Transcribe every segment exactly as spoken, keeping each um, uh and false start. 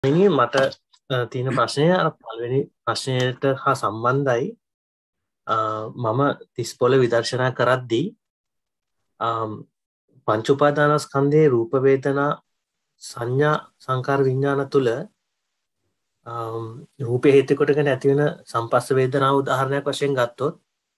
මිනි මට තියෙන ප්‍රශ්නය අර පළවෙනි ප්‍රශ්නයට හා සම්බන්ධයි. මම තිස් පොළ විදර්ශනා කරද්දී පංච උපාදානස්කන්ධයේ රූප වේදනා සංඥා සංකාර විඥාන තුල රූපේ හේතු කොටගෙන ඇති වෙන සම්පස්ස වේදනාව උදාහරණයක් වශයෙන් ගත්තොත්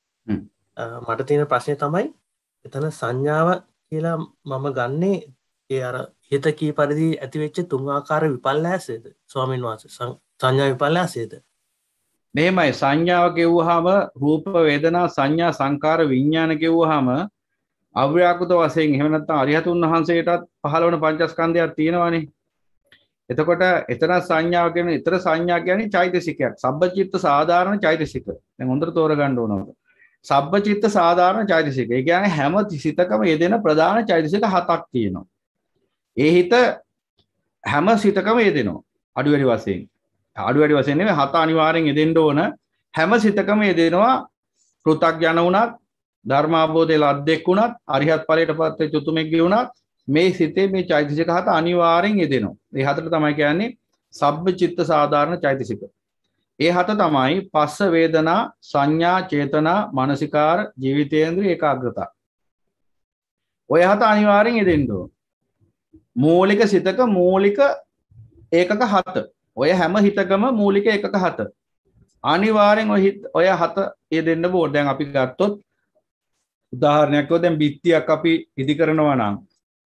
මට තියෙන ප්‍රශ්නේ තමයි එතන සංඥාව කියලා මම ගන්නේ ඒ අර හිත කී පරිදි ඇති වෙච්ච තුන් ආකාර විපල්ලාසයේද ස්වාමීන් වහන්සේ සංඥා විපල්ලාසයේද? මෙහෙමයි සංඥාව කියුවාම රූප වේදනා සංඥා සංකාර විඥාන කියුවාම අව්‍යාකෘත වශයෙන් එහෙම නැත්නම් අරිහතුන් වහන්සේටත් පහළ වන පංචස්කන්ධයක් තියෙනවානේ. එතකොට එතන සංඥාව කියන්නේ ඊතර සංඥා කියන්නේ චෛතසිකයක්. සබ්බචිත්ත සාධාරණ චෛතසික. දැන් හොඳට තෝරගන්න ඕනවද? සබ්බචිත්ත සාධාරණ චෛතසික. ඒ කියන්නේ හැම සිතකම යෙදෙන ප්‍රධාන චෛතසික හතක් තියෙනවා. ඒ හිත හැම සිතකම යෙදෙනවා. අඩු වැඩි වශයෙන්. අඩු වැඩි වශයෙන් නෙමෙයි හත අනිවාර්යෙන් යෙදෙන්න ඕන. හැම සිතකම යෙදෙනවා. පෘථග්ජන වුණත්, ධර්මාභෝධයේ ලද්දෙක් වුණත්, අරිහත් ඵලයටපත් වෙච්ච උතුමෙක් වුණත් මේ සිතේ මේ චෛතසික හත අනිවාර්යෙන් යෙදෙනවා. ඒ හතට තමයි කියන්නේ සබ්බචිත්ත සාධාරණ චෛතසික. ඒ හත තමයි පස්ස වේදනා, සංඥා, චේතනා, මානසිකාර, ජීවිතේන්ද්‍රිය, ඒකාග්‍රතාව. ඔය හත අනිවාර්යෙන් යෙදෙන්න ඕන. මූලික සිතක මූලික ඒකක හත. ඔය හැම හිතකම මූලික ඒකක හත. අනිවාර්යෙන් ඔය ඔය හත යෙදෙන්න ඕන. දැන් අපි ගත්තොත් උදාහරණයක් කිව්වොත් දැන් බිත්තියක් අපි ඉදි කරනවා නම්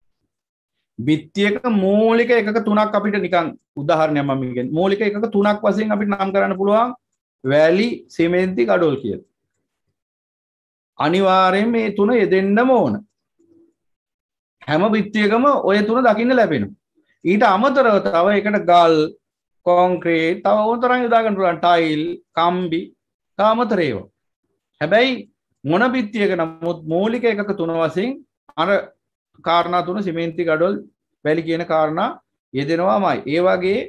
බිත්තියක මූලික එකක තුනක් අපිට නිකන් උදාහරණයක් මම කියන්නේ මූලික එකක තුනක් වශයෙන් අපිට නම් කරන්න පුළුවන් වැලි, සිමෙන්ති, ගඩොල් කියලා. අනිවාර්යෙන් මේ තුන යෙදෙන්නම ඕන. හැම බිත්තියකම ඔය තුන දකින්න ලැබෙනවා. ඊට අමතරව තව එකට ගල්, කොන්ක්‍රීට්, තව උතරන් යොදා ගන්න පුළුවන් ටයිල්, කම්බි, තාමතර ඒවා. හැබැයි මොන බිත්තියක නමුත් මූලික එකක තුන වශයෙන් අර කාරණා තුන සිමෙන්ති, ගඩොල්, වැලි කියන කාරණා යෙදෙනවාමයි. ඒ වගේ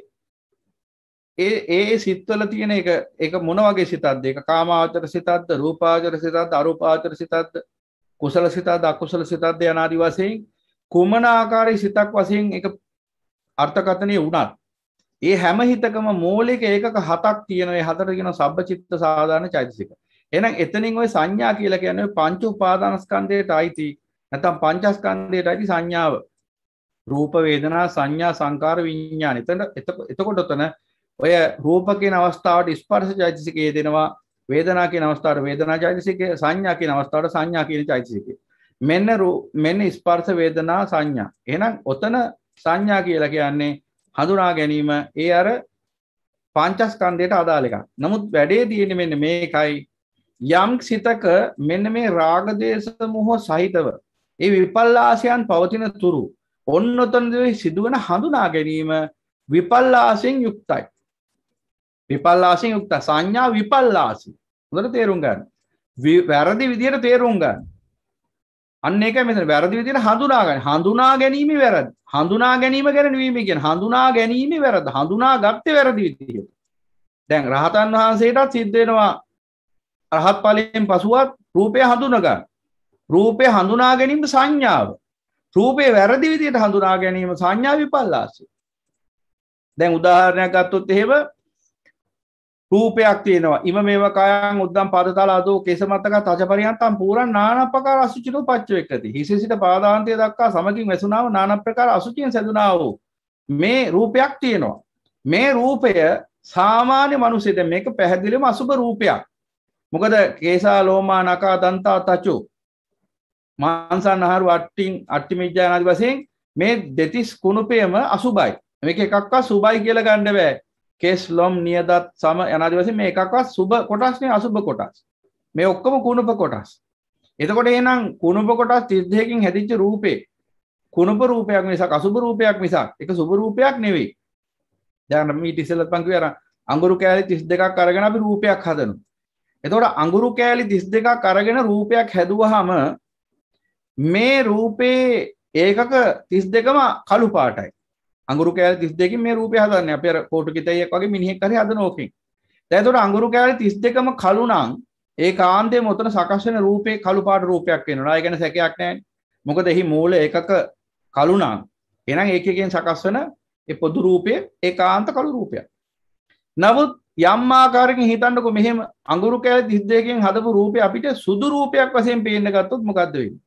ඒ ඒ සිත්වල තියෙන එක ඒක මොන වගේ සිතක්ද? ඒක කාමාවචර සිතක්ද, රූපාවචර සිතක්ද, අරූපාවචර සිතක්ද, කුසල සිතක්ද, අකුසල සිතක්ද යන ආදි වශයෙන් කුමන ආකාරයේ සිතක් වශයෙන් ඒක අර්ථකථනීය වුණත් ඒ හැම හිතකම මූලික ඒකක හතක් තියෙන ඒ හතට කියන සබ්බචිත්ත සාධාරණ චෛතසික. එහෙනම් එතනින් ওই සංඥා කියලා කියන්නේ පංච උපාදානස්කන්ධයට අයිති නැත්නම් පංචස්කන්ධයට අයිති සංඥාව. රූප වේදනා සංඥා සංකාර විඥාන. එතන එතකොට උතන ඔය රූප කියන අවස්ථාවට ස්පර්ශ චෛතසිකය දෙනවා, වේදනා කියන අවස්ථාවට වේදනා චෛතසිකය, සංඥා කියන අවස්ථාවට සංඥා කියන චෛතසිකය. මෙන්න මෙන්න ස්පර්ශ වේදනා සංඥා. එහෙනම් ඔතන සංඥා කියලා කියන්නේ හඳුනා ගැනීම. ඒ අර පංචස්කන්ධයට අදාළ එකක්. නමුත් වැඩේ තියෙන්නේ මෙන්න මේකයි. යම් සිතක මෙන්න මේ රාග දේශ මොහ සහිතව ඒ විපල්ලාසයන් පවතින තුරු ඔන්නතනදී සිදුවන හඳුනා ගැනීම විපල්ලාසයෙන් යුක්තයි. විපල්ලාසයෙන් යුක්ත සංඥා විපල්ලාසී. හොඳට තේරුම් ගන්න. වැරදි විදියට තේරුම් ගන්න. අන්න ඒකයි මෙතන වැරදි විදියට හඳුනා ගන්න. හඳුනා ගැනීම වැරදි. හඳුනා ගැනීම ගැන නෙවෙයි කියන්නේ හඳුනා ගැනීම වැරදි. හඳුනා ගත්තේ වැරදි විදියට. දැන් රහතන් වහන්සේටත් සිද්ධ වෙනවා රහත් ඵලයෙන් පසුවත් රූපය හඳුනා ගන්න. රූපය හඳුනා ගැනීම සංඥාව. රූපේ වැරදි විදියට හඳුනා ගැනීම සංඥා විපල්ලාසය. දැන් උදාහරණයක් ගත්තොත් එහෙම රූපයක් තියෙනවා. ඉම මේව කායං උද්දම් පාදතල අදෝ කේසමත්තක තජපරියන්තම් පුරන් නානප්‍රකාර අසුචිතෝ පච්චවෙක්කති. හිසේ සිට පාදාන්තය දක්වා සමගින් වැසුනාව නාන ප්‍රකාර අසුචියෙන් සැදුනා වූ මේ රූපයක් තියෙනවා. මේ රූපය සාමාන්‍ය මිනිසෙට මේක පැහැදිලිවම අසුබ රූපයක්. මොකද කේසා ලෝමා නකා දන්තා තචු මාංශන් ආහාර වට්ටින් අට්ටිමිජ්ජා ආදී වශයෙන් මේ දෙතිස් කුණුපයම අසුබයි. මේක එකක්වත් සුබයි කියලා ගන්න බෑ. කේස් ලොම් නියදත් සම අනාදි වශයෙන් මේ එකක්වත් සුබ කොටස් නේ අසුබ කොටස්. මේ ඔක්කොම කුණුප කොටස්. එතකොට එහෙනම් කුණුප කොටස් තිස් දෙකකින් හැදිච්ච රූපේ කුණුප රූපයක් මිසක් අසුබ රූපයක් මිසක් ඒක සුබ රූපයක් නෙවෙයි. දැන් මේ ඉතිසලත් පන් කිව්වා අඟුරු කෑලි තිස් දෙකක් අරගෙන අපි රූපයක් හදනවා. එතකොට අඟුරු කෑලි තිස් දෙකක් අරගෙන රූපයක් හැදුවහම මේ රූපේ ඒකක තිස් දෙකම කළු පාටයි. අඟුරු කෑලි තිස් දෙකකින් මේ රූපය හදන්නේ. අපි අර කෝටු කිතයියක් වගේ මිනිහෙක් හරි හදන ඕකෙන්. දැන් එතකොට අඟුරු කෑලි තිස් දෙකම කළු නම් ඒ කාන්තේම උතන සකස් වෙන රූපේ කළු පාට රූපයක් වෙනවා. ඒ කියන්නේ සැකයක් නැහැ. මොකද එහි මූල ඒකක කළු නම් එහෙනම් ඒකකින් සකස් වෙන ඒ පොදු රූපය ඒකාන්ත කළු රූපයක්. නමුත් යම් ආකාරයකින් හිතන්නකො මෙහෙම අඟුරු කැලේ තිස් දෙකකින් හදපු රූපය අපිට සුදු රූපයක් වශයෙන් පේන්න ගත්තොත් මොකද්ද වෙන්නේ?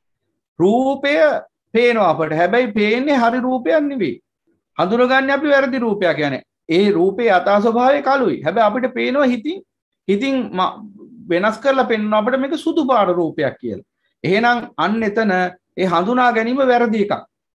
රූපය පේනවා අපට. හැබැයි පේන්නේ හරි රූපයක් නෙවෙයි. හඳුනගන්නේ අපි වැරදි රූපයක්. කියන්නේ ඒ රූපේ යථා ස්වභාවය කළුයි. හැබැයි අපිට පේනවා හිතින් හිතින් වෙනස් කරලා පෙන්වන අපිට මේක සුදු පාට රූපයක් කියලා. එහෙනම් අන්න එතන ඒ හඳුනා ගැනීම වැරදි එකක්.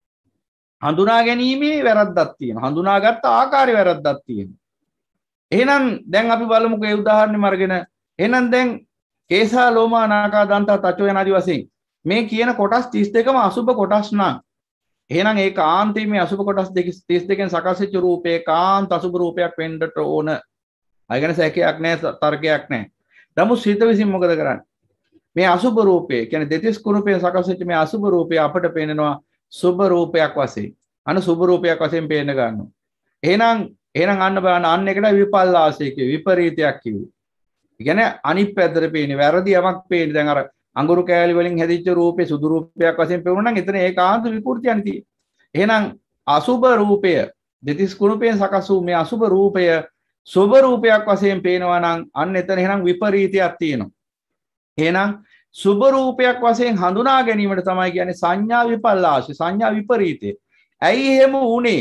හඳුනා ගැනීමේ වැරද්දක් තියෙනවා. හඳුනාගත්ත ආකාරය වැරද්දක් තියෙනවා. එහෙනම් දැන් අපි බලමුකෝ ඒ උදාහරණෙම අරගෙන. එහෙනම් දැන් කේසා ලෝමා නාකා දන්තා තචෝ යන ආදි වශයෙන් මේ කියන කොටස් තිස් දෙකම අසුබ කොටස් නම් එහෙනම් ඒ කාන්තේ මේ අසුබ කොටස් තිස් දෙකෙන් සකස් වෙච්ච රූපේ කාන්ත අසුබ රූපයක් වෙන්නට ඕන. අය ගැන සැකයක් නැහැ, තර්කයක් නැහැ. නමුත් සිත විසින් මොකද කරන්නේ? මේ අසුබ රූපේ කියන්නේ දෙතිස් කුණුපෙන් සකස් වෙච්ච මේ අසුබ රූපය අපට පේනවා සුබ රූපයක් වශයෙන්. අන සුබ රූපයක් වශයෙන් පේන්න ගන්නවා. එහෙනම් එහෙනම් අන්න බලන්න අන්න එකට විපල්ලාසය කිව්වේ විපරීතයක් කිව්වේ. ඒ කියන්නේ අනිත් පැත්තට පේන්නේ වැරදි යමක් පේන්නේ. දැන් අර අඟුරු කෑලි වලින් හැදිච්ච රූපේ සුදු රූපයක් වශයෙන් පෙවුණා නම් එතන ඒකාන්ත විකෘතියක් තියෙන්නේ. එහෙනම් අසුබ රූපය දෙතිස් කුණුපෙන් සකස් වූ මේ අසුබ රූපය සුබ රූපයක් වශයෙන් පේනවා නම් අන්න එතන එහෙනම් විපරීතයක් තියෙනවා. එහෙනම් සුබ රූපයක් වශයෙන් හඳුනා ගැනීමට තමයි කියන්නේ සංඥා විපල්ලාශය, සංඥා විපරීතය. ඇයි එහෙම වුනේ?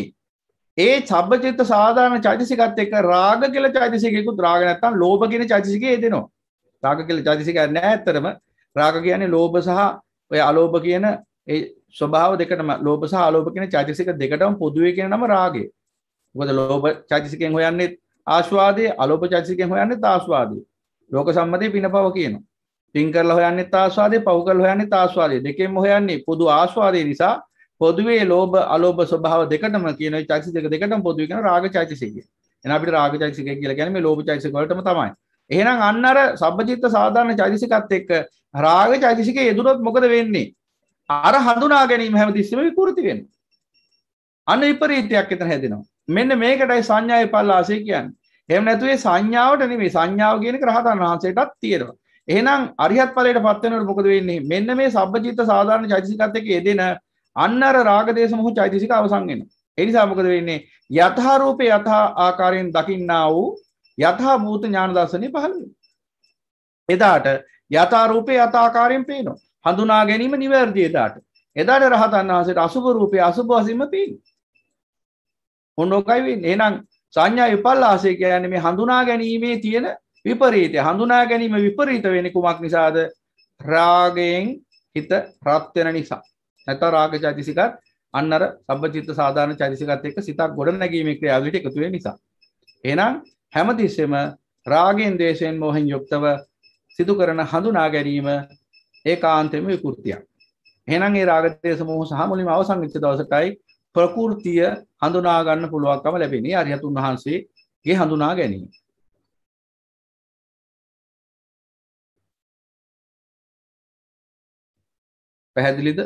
ඒ සබ්බචිත්ත සාධාරණ චෛතසිකත් එක්ක රාග කියලා චෛතසිකයකුත් රාග නැත්තම් ලෝභ කියන චෛතසිකය එදෙනවා. රාග කියලා චෛතසිකයක් නැහැ ඇත්තටම. රාග කියන්නේ ලෝභ සහ ඔය අලෝභ කියන ඒ ස්වභාව දෙකටම ලෝභ සහ අලෝභ කියන චෛතසික දෙකටම පොදුවේ කියන නම රාගය. මොකද ලෝභ චෛතසිකයෙන් හොයන්නේ ආස්වාදයේ, අලෝභ චෛතසිකයෙන් හොයන්නේ ආස්වාදයේ. ලෝක සම්මතයේ පිනපව කියනවා. පින් කරලා හොයන්නේ ආස්වාදයේ, පව් කරලා හොයන්නේ ආස්වාදයේ. දෙකෙන්ම හොයන්නේ පොදු ආස්වාදයේ නිසා පොදුවේ ලෝභ අලෝභ ස්වභාව දෙකටම කියන ඒ චෛතසික දෙකටම පොදුවේ කියන රාග චෛතසිකය. එහෙනම් අපිට රාග චෛතසිකය කියලා කියන්නේ මේ ලෝභ චෛතසික වලටම තමයි. එහෙනම් අන්න අර සබ්බචිත්ත සාධාරණ චෛතසිකත් එක්ක රාග චෛතසිකයේ යෙදුනොත් මොකද වෙන්නේ? අර හඳුනා ගැනීම හැමතිස්සෙම විකෘති වෙනවා. අන්න විපරීතයක් එතන හැදෙනවා. මෙන්න මේකටයි සංඥා විපල්ලාසය කියන්නේ. එහෙම නැතු ඒ සංඥාවට නෙමෙයි, සංඥාව කියන එක රහතන් වහන්සේටත් තියෙනවා. එහෙනම් අරිහත් ඵලයටපත් වෙනකොට මොකද වෙන්නේ? මෙන්න මේ සබ්බචිත්ත සාධාරණ චෛතසිකත් එක්ක යෙදෙන අන්න අර රාග දේශ මොහ චෛතසික අවසන් වෙනවා. ඒ නිසා මොකද වෙන්නේ? යථා රූපේ යථා ආකාරයෙන් දකින්නා වූ යථා භූත ඥාන දර්ශනේ පහළ වෙනවා. එදාට යථා රූපේ යථා ආකාරයෙන් පේනවා. හඳුනා ගැනීම නිවැරදි එදාට. එදාට රහතන් වහන්සේට අසුභ රූපේ අසුභ වශයෙන්ම පේනවා. මොනෝකයි වෙන්නේ? එහෙනම් සංඥා විපල්ලාසය කියන්නේ මේ හඳුනා ගැනීමේ තියෙන විපරීතය. හඳුනා ගැනීම විපරීත වෙන්නේ කුමක් නිසාද? රාගයෙන් හිත රත් වෙන නිසා. නැත්නම් රාග චෛතසිකත් අන්න අර සබ්බචිත්ත සාධාරණ චෛතසිකත් එක්ක සිතක් ගොඩ නැගීමේ ක්‍රියාවලියට එකතු වෙන නිසා. එහෙනම් හැමතිස්සෙම රාගෙන්, ද්වේෂයෙන්, මොහෙන් යුක්තව සිදු කරන හඳුනා ගැනීම ඒකාන්තයෙන්ම විකෘතියක්. එහෙනම් ඒ රාග, ද්වේෂ, මොහ සහ මුලින්ම අවසන් වෙච්ච දවසටයි ප්‍රകൃතිය හඳුනා ගන්න පුළුවන්කම ලැබෙන්නේ. අරිහතුන් වහන්සේගේ හඳුනා ගැනීම. පැහැදිලිද?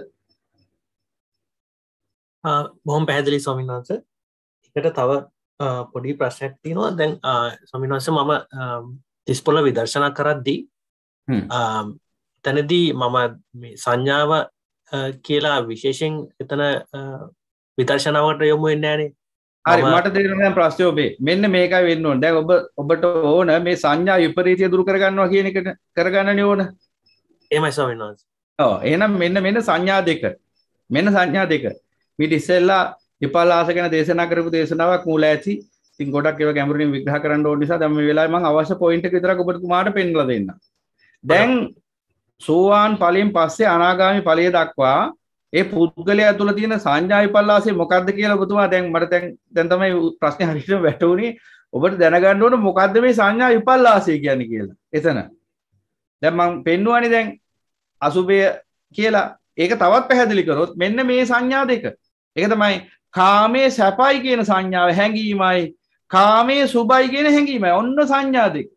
බොහොම පැහැදිලි ස්වාමීන් වහන්සේ. එකට තව පොඩි ප්‍රශ්නයක් තියෙනවා. දැන් ස්වාමීන් වහන්සේ මම තිස්පොළ විදර්ශනා කරද්දී එතනදී මම මේ සංඥාව කියලා විශේෂයෙන් එතන විදර්ශනාවට යොමු වෙන්නේ නැහනේ. හරි, මට තේරෙනවා දැන් ප්‍රශ්නේ ඔබේ. මෙන්න මේකයි වෙන්න ඕනේ. දැන් ඔබ ඔබට ඕන මේ සංඥා විපරීතය දුරු කරගන්නවා කියන එකට කරගන්නනේ ඕන. එහෙමයි ස්වාමීන් වහන්සේ. ඔව්, එහෙනම් මෙන්න මෙන්න සංඥා දෙක. මෙන්න සංඥා දෙක. මිට ඉස්සෙල්ලා විපල්ලාස ගැන දේශනා කරපු දේශනාවක් මූල ඇති. ඉතින් ගොඩක් ඒවා ගැඹුරින් විග්‍රහ කරන්න ඕන නිසා දැන් මේ වෙලාවේ මම අවශ්‍ය පොයින්ට් එක විතරක් ඔබට කුමාරට පෙන්නලා දෙන්නම්. දැන් සෝවාන් ඵලයෙන් පස්සේ අනාගාමී ඵලය දක්වා ඒ පුද්ගලයා තුළ තියෙන සංඥා විපල්ලාසය මොකක්ද කියලා ඔබතුමා දැන් මට දැන් දැන් තමයි ප්‍රශ්නේ හරියටම වැටුනේ. ඔබට දැනගන්න ඕන මොකක්ද මේ සංඥා විපල්ලාසය කියන්නේ කියලා. එතන දැන් මම පෙන්නුවානේ දැන් අසුභය කියලා. ඒක තවත් පැහැදිලි කරොත් මෙන්න මේ සංඥා දෙක. ඒක තමයි කාමයේ සැපයි කියන සංඥාව හැඟීමයි, කාමයේ සුභයි කියන හැඟීමයි. ඔන්න සංඥා දෙක.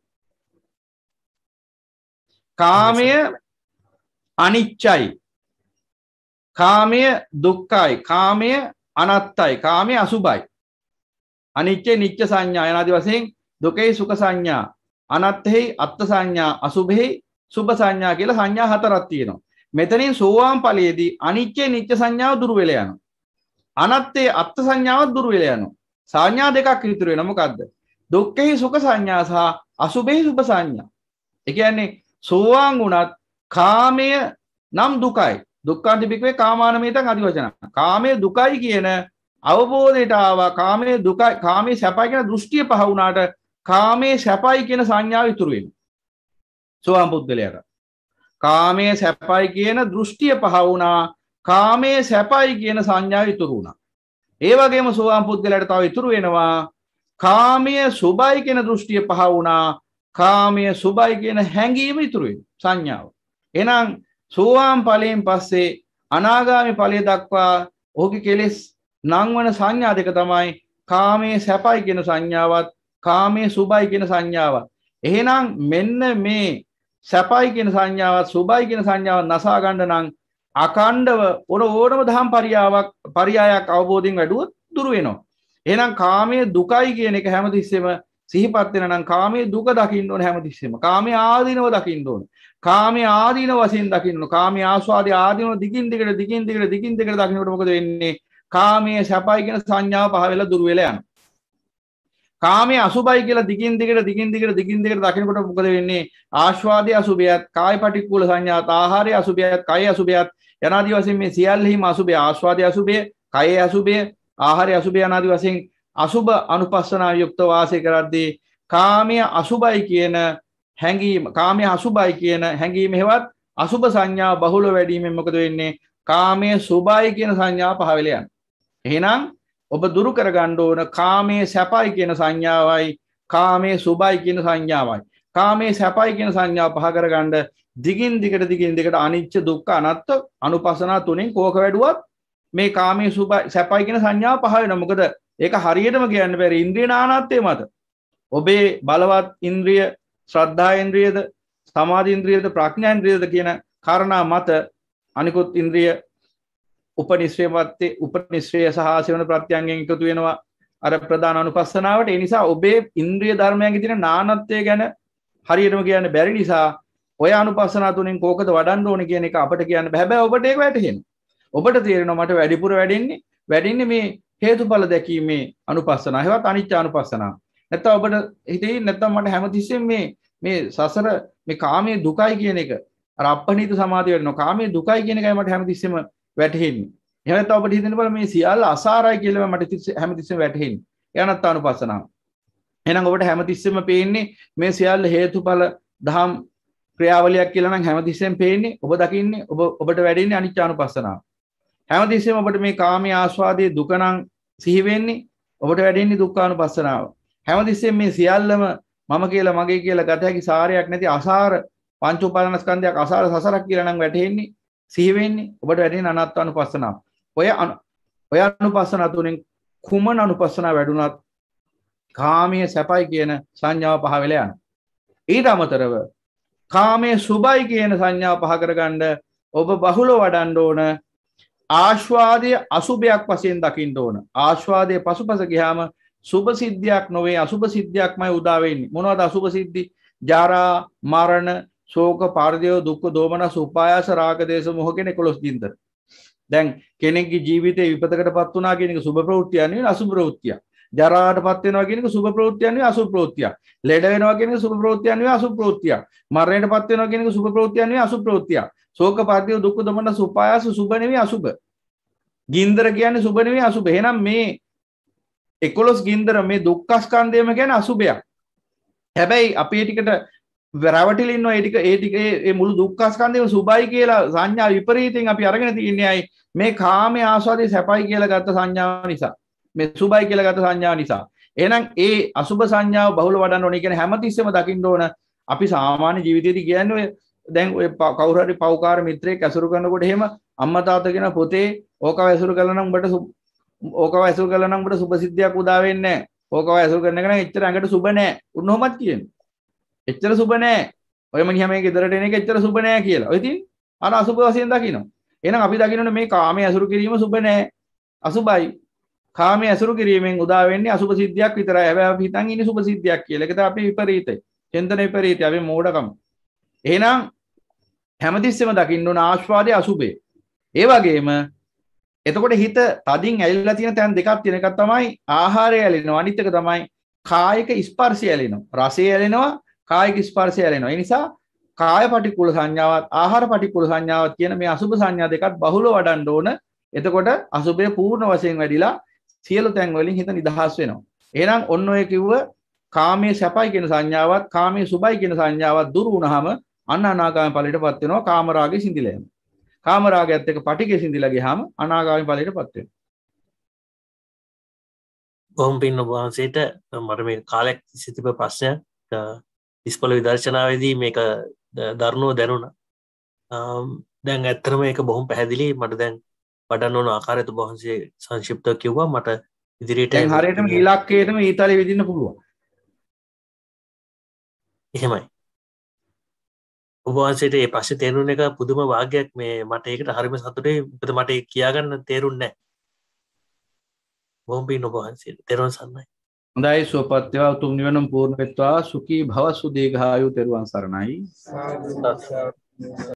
කාමය අනිච්චයි, කාමය දුක්ඛයි, කාමය අනාත්තයි, කාමය අසුභයි. අනිච්චේ නිච්ච සංඥා යනාදී වශයෙන් දුකේ සුඛ සංඥා, අනාත්තේ අත්ථ සංඥා, අසුභේ සුභ සංඥා කියලා සංඥා හතරක් තියෙනවා. මෙතනින් සෝවාන් ඵලයේදී අනිච්චේ නිච්ච සංඥාව දුරු වෙලා යනවා. අනත්තේ අත්ත් සංඥාවත් දුර වෙලා යනවා. සංඥා දෙකක් ඉතුරු වෙනවා. මොකද්ද? දුක්ඛේ සුඛ සංඥා සහ අසුභේ සුභ සංඥා. ඒ කියන්නේ සෝවාන් වුණත් කාමය නම් දුකයි. දුක්ඛාන්ති බික්වේ කාමානමේතං අදිවචන. කාමයේ දුකයි කියන අවබෝධයට ආවා. කාමයේ දුකයි කාමයේ සැපයි කියන දෘෂ්ටිය පහ වුණාට කාමයේ සැපයි කියන සංඥාව ඉතුරු වෙනවා. සෝවාන් පුද්ගලයාට කාමයේ සැපයි කියන දෘෂ්ටිය පහ වුණා. කාමයේ සැපයි කියන සංඥාව ඉතුරු වුණා. ඒ වගේම සෝවාන් පුද්ගලයාට තව ඉතුරු වෙනවා කාමයේ සුභයි කියන දෘෂ්ටිය පහ වුණා. කාමයේ සුභයි කියන හැඟීම ඉතුරු වෙනවා සංඥාව. එහෙනම් සෝවාන් ඵලයෙන් පස්සේ අනාගාමී ඵලය දක්වා ඔහුගේ කෙලෙස් නංවන සංඥා දෙක තමයි කාමයේ සැපයි කියන සංඥාවත් කාමයේ සුභයි කියන සංඥාවත්. එහෙනම් මෙන්න මේ සැපයි කියන සංඥාවත් සුභයි කියන සංඥාවත් නසා ගන්න නම් අකණ්ඩව ඕන ඕනම දහම් පරියාවක් පරියායක් අවබෝධයෙන් වැඩුවොත් දුර වෙනවා. එහෙනම් කාමයේ දුකයි කියන එක හැමතිස්සෙම සිහිපත් වෙන නම් කාමයේ දුක දකින්න ඕන හැමතිස්සෙම. කාමයේ ආදීනව දකින්න ඕන. කාමයේ ආදීන වශයෙන් දකින්න ඕන. කාමයේ ආස්වාදයේ ආදීනව දිගින් දිගට දිගින් දිගට දිගින් දිගට දකින්නකොට මොකද වෙන්නේ? කාමයේ සැපයි කියන සංඥාව පහ වෙලා දුර වෙලා යනවා. කාමයේ අසුභයි කියලා දිගින් දිගට දිගින් දිගට දිගින් දිගට දකින්නකොට මොකද වෙන්නේ? ආස්වාදයේ අසුභයත්, කාය පටික්කුල සංඥාත්, ආහාරයේ අසුභයත්, කය අසුභයත් යනාදී වශයෙන් මේ සියල්ලෙහිම අසුභය, ආස්වාදයේ අසුභය, කයේ අසුභය, ආහාරයේ අසුභය යනාදී වශයෙන් අසුභ අනුපස්සනාව යුක්ත වාසය කරද්දී කාමයේ අසුභයි කියන හැඟීම, කාමයේ අසුභයි කියන හැඟීම හේවත් අසුභ සංඥා බහුල වැඩිවීමෙන් මොකද වෙන්නේ? කාමයේ සුභයි කියන සංඥාව පහ වෙලා යනවා. එහෙනම් ඔබ දුරු කරගන්න ඕන කාමයේ සැපයි කියන සංඥාවයි කාමයේ සුභයි කියන සංඥාවයි. කාමයේ සැපයි කියන සංඥාව පහ කරගන්න දිගින් දිගට දිගින් දිගට අනිච්ච දුක්ඛ අනාත්ම අනුපස්සනා තුනෙන් කෝක වැඩුවත් මේ කාමයේ සුභයි සැපයි කියන සංඥාව පහ වෙනවා. මොකද ඒක හරියටම කියන්න බැරි ඉන්ද්‍රිය නානත්වයේ මත. ඔබේ බලවත් ඉන්ද්‍රිය ශ්‍රද්ධා ඉන්ද්‍රියද සමාධි ඉන්ද්‍රියද ප්‍රඥා ඉන්ද්‍රියද කියන කාරණා මත අනිකුත් ඉන්ද්‍රිය උපනිශ්‍රේයවත් උපනිශ්‍රේය සහ ආසවන ප්‍රත්‍යංගයෙන් එකතු වෙනවා අර ප්‍රධාන අනුපස්සනාවට. ඒ නිසා ඔබේ ඉන්ද්‍රිය ධර්මයන්ගේ තියෙන නානත්වය ගැන හරියටම කියන්න බැරි නිසා ඔය අනුපස්සනා තුනෙන් කෝකද වඩන්න ඕනේ කියන එක අපිට කියන්න බෑ. හැබැයි ඔබට ඒක වැටහෙනවා. ඔබට තේරෙනවා මට වැඩිපුර වැඩෙන්නේ වැඩින්නේ මේ හේතුඵල දැකීමේ අනුපස්සනාව. ඒවත් අනිත්‍ය අනුපස්සනාව. නැත්තම් ඔබට හිතේ නැත්තම් මට හැමතිස්සෙම මේ මේ සසර මේ කාමයේ දුකයි කියන එක අර අප්පනීත සමාධිය වෙනවා. කාමයේ දුකයි කියන එකයි මට හැමතිස්සෙම වැටහෙන්නේ. එහෙම නැත්නම් ඔබට හිතෙන්න බල මේ සියල්ල අසාරයි කියලා මට හැමතිස්සෙම වැටහෙන්නේ. ඒ අනත්ත අනුපස්සනාව. එහෙනම් ඔබට හැමතිස්සෙම පේන්නේ මේ සියල්ල හේතුඵල දහම් ක්‍රියාවලියක් කියලා නම් හැමතිස්සෙම පේන්නේ ඔබ දකින්නේ ඔබ ඔබට වැඩෙන්නේ අනිත්‍ය අනුපස්සනාව. හැමතිස්සෙම ඔබට මේ කාමයේ ආස්වාදයේ දුක නම් සිහි වෙන්නේ ඔබට වැඩෙන්නේ දුක්ඛානුපස්සනාව. හැමතිස්සෙම මේ සියල්ලම මම කියලා මගේ කියලා ගත හැකි සාරයක් නැති අසාර පංච උපාදානස්කන්ධයක් අසාර සසරක් කියලා නම් වැටෙන්නේ සිහි වෙන්නේ ඔබට වැඩෙන අනාත්මානුපස්සනාව. ඔය ඔය අනුපස්සන තුනෙන් කුමන අනුපස්සනාව වැඩුණත් කාමයේ සැපයි කියන සංඥාව පහ වෙලා යනවා. ඊට අමතරව කාමයේ සුභයි කියන සංඥාව පහ කරගන්න ඔබ බහුලව වඩන්න ඕන ආස්වාදයේ අසුභයක් වශයෙන් දකින්න ඕන. ආස්වාදයේ පසුපස ගියාම සුභ සිද්ධියක් නොවේ අසුභ සිද්ධියක්මයි උදා වෙන්නේ. මොනවද අසුභ සිද්ධි? ජරා, මරණ, ශෝක, පරිදේව, දුක්ඛ, දෝමනස්, උපායාස, රාග, දේශ, මොහ කියන එකොළොස් ගින්දර. දැන් කෙනෙක්ගේ ජීවිතේ විපතකටපත් වුණා කියන එක සුභ ප්‍රවෘත්තියක් නෙවෙයි අසුභ ප්‍රවෘත්තියක්. ජරාටපත් වෙනවා කියන එක සුභ ප්‍රවෘත්තියක් නෙවෙයි අසුභ ප්‍රවෘත්තියක්. ලෙඩ වෙනවා කියන එක සුභ ප්‍රවෘත්තියක් නෙවෙයි අසුභ ප්‍රවෘත්තියක්. මරණයටපත් වෙනවා කියන එක සුභ ප්‍රවෘත්තියක් නෙවෙයි අසුභ ප්‍රවෘත්තියක්. ශෝක, පරිදේව, දුක්ඛ, දෝමනස්, උපායාස සුභ නෙවෙයි අසුභ. ගින්දර කියන්නේ සුභ නෙවෙයි අසුභ. එහෙනම් මේ එකොළොස් ගින්දර මේ දුක්ඛ ස්කන්ධයම කියන්නේ අසුභයක්. හැබැයි අපේ ටිකට රැවටිලා ඉන්නවා ඒ ටික ඒ ටික ඒ මුළු දුක්ඛ ස්කන්ධයම සුභයි කියලා සංඥා විපරීතයෙන් අපි අරගෙන තියන්නේ අය මේ කාමයේ ආස්වාදයේ සැපයි කියලා ගත්ත සංඥාව නිසා. මේ සුභයි කියලා ගත්ත සංඥාව නිසා. එහෙනම් ඒ අසුභ සංඥාව බහුල වඩන්න ඕනේ කියන හැමතිස්සෙම දකින්න ඕන. අපි සාමාන්‍ය ජීවිතයේදී කියන්නේ ඔය දැන් ඔය කවුරු හරි පෞකාර මිත්‍රයෙක් ඇසුරු කරනකොට එහෙම අම්මා තාත්තා කියන පොතේ ඕකව ඇසුරු කළා නම් උඹට ඕකව ඇසුරු කළා නම් උඹට සුභ සිද්ධියක් උදා වෙන්නේ නැහැ. ඕකව ඇසුරු කරන එක නම් එච්චර ඇඟට සුභ නැහැ. උන්නෝමත් කියන්නේ. එච්චර සුභ නැහැ. ඔය මනියා මේ ගෙදරට එන එක එච්චර සුභ නැහැ කියලා. ඔය ඉතින් අන අසුභ වශයෙන් දකින්න. එහෙනම් අපි දකින්නනේ මේ කාමයේ ඇසුරු කිරීම සුභ නැහැ. අසුභයි. කාමයේ ඇසුරු කිරීමෙන් උදා වෙන්නේ අසුභ සිද්ධියක් විතරයි. හැබැයි අපි හිතන් ඉන්නේ සුභ සිද්ධියක් කියලා. ඒක තමයි අපි විපරීතයි. චින්තන විපරීතයි. අපි මෝඩකම. එහෙනම් හැමතිස්සෙම දකින්න ඕන ආස්වාදයේ අසුභේ. ඒ වගේම එතකොට හිත තදින් ඇලිලා තියෙන තැන් දෙකක් තියෙන එකක් තමයි ආහාරය ඇලෙනවා අනිත් එක තමයි කායික ස්පර්ශය ඇලෙනවා රසය ඇලෙනවා කායික ස්පර්ශය ඇලෙනවා ඒ නිසා කාය පටික්කුල සංඥාවත් ආහාර පටික්කුල සංඥාවත් කියන මේ අසුභ සංඥා දෙකත් බහුල වඩන්න ඕන එතකොට අසුභය පූර්ණ වශයෙන් වැඩිලා සියලු තැන් වලින් හිත නිදහස් වෙනවා එහෙනම් ඔන්න ඔය කිව්ව කාමයේ සැපයි කියන සංඥාවත් කාමයේ සුභයි කියන සංඥාවත් දුරු වුණාම අන්න අනාගාමී ඵලයටපත් වෙනවා කාමරාගේ සිඳිලා යනවා කාමරාගයත් එක්ක පටිඝය සිඳිලා ගියාම අනාගාමී ඵලයටපත් වෙනවා බොහොම පින් ඔබ වහන්සේට මට මේ කාලයක් සිතිප ප්‍රශ්නයක් ඉස්කෝලේ විදර්ශනාවේදී මේක දරුණුව දැනුණා දැන් ඇත්තටම මේක බොහොම පැහැදිලි මට දැන් වඩන්න ඕන ආකාරයට ඔබ වහන්සේ සංක්ෂිප්තව කිව්වා මට ඉදිරියට දැන් හරියටම ඉලක්කයටම ඊතලෙ විදින්න පුළුවන් එහෙමයි ඔබ වහන්සේට මේ ප්‍රශ්නේ තේරුණ එක පුදුම වාග්යක් මේ මට ඒකට හරිම සතුටුයි මොකද මට ඒක කියාගන්න තේරුන්නේ නැහැ බොහොම පින් ඔබ වහන්සේට තෙරුවන් සරණයි හොඳයි සුවපත් වේවා උතුම් නිවනම පූර්ණ වෙත්වා සුඛී භව සුදීඝායු තෙරුවන් සරණයි